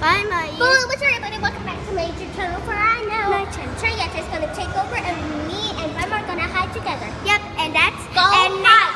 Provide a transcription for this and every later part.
I'm Mai. Hello, what's up everybody? Welcome back to my YouTube channel for I know. My channel. Trias is gonna take over and me and Grandma are gonna hide together. Yep, and that's Go and hide.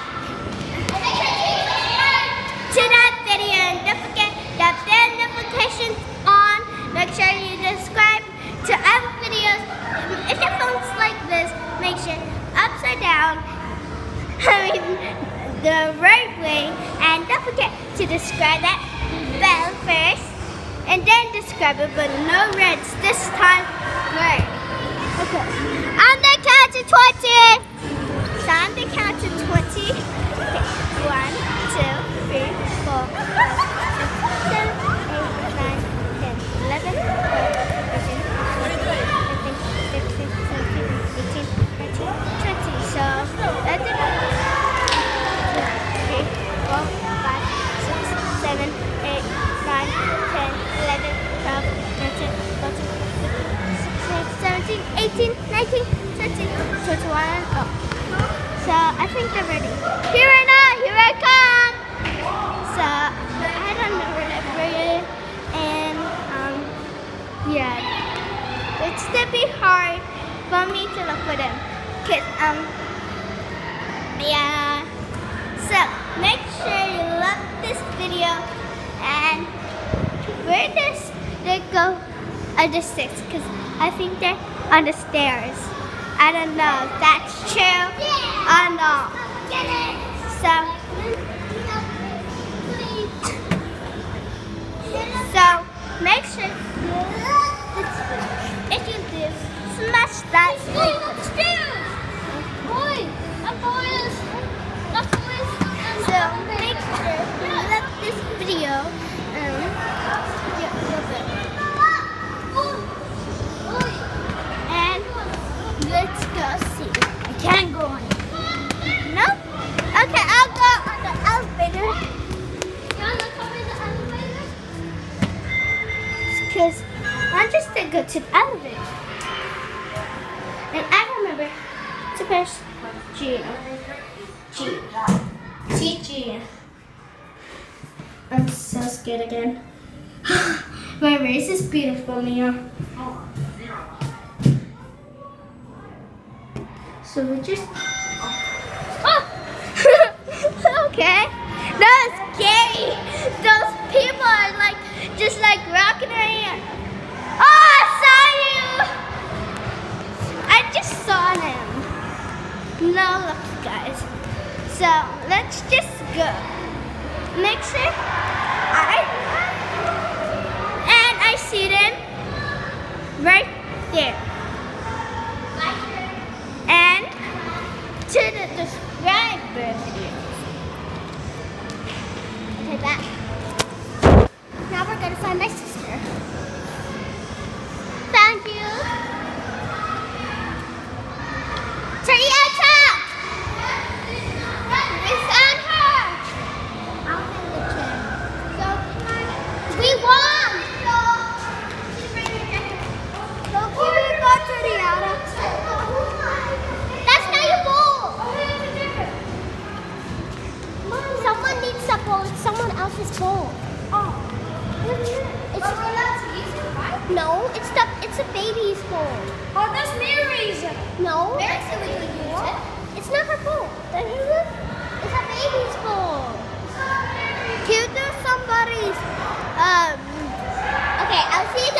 To that video, and don't forget that bell notifications on. Make sure you subscribe to other videos. If your phone's like this, make sure upside down. I mean the right way, and don't forget to subscribe that bell first, and then subscribe it, but no reds this time. Right? Okay. On the count of 20. So on the count of 20. Okay. 1, 2, 3, 4, 5, 6, 7, 8, 9, 10, 11, 12, 13, 14, 15, 16, 17, 18, 19, 20. So let's do it. 4, 5, 6, 7, 8, 9, 10, 11, 12, 13, 14, 15, 16, 17, 18, 19, 20, 21. Oh. So I think they're ready. Here I know, here I come. So I don't know where they're ready. And yeah, it's gonna be hard for me to look for them. Cause yeah. So make sure you love this video, and where does they go on the stairs? Because I think they're on the stairs. I don't know if that's true or not. So make sure you love this video. If you do, smash that like. So make sure you love this video. And let's go see. I can't go on it. No? Okay, I'll go on the elevator. You want to come in the elevator? Because I'm just going to go to the elevator. And I remember to press G. TG. I'm so scared again. My race is beautiful, Mia. So we just. Oh! Okay. That was scary. Those people are like just like rocking around. Oh, I saw you! I just saw him. No, look, guys. So let's just go. Make sure I see them right there. And to the subscriber videos. Okay, that. Now we're gonna find my sister. Thank you. Triata! It's on her! I'll hand the chair. So, we won! So, can we go to Triata? That's not your bowl! Someone needs a bowl. It's someone else's bowl. Oh. It's no, it's a baby's bowl. Oh, that's Mary's! No. Mary said we could use it. It's not her bowl. It's a baby's bowl. Give to somebody's. Okay, I'll see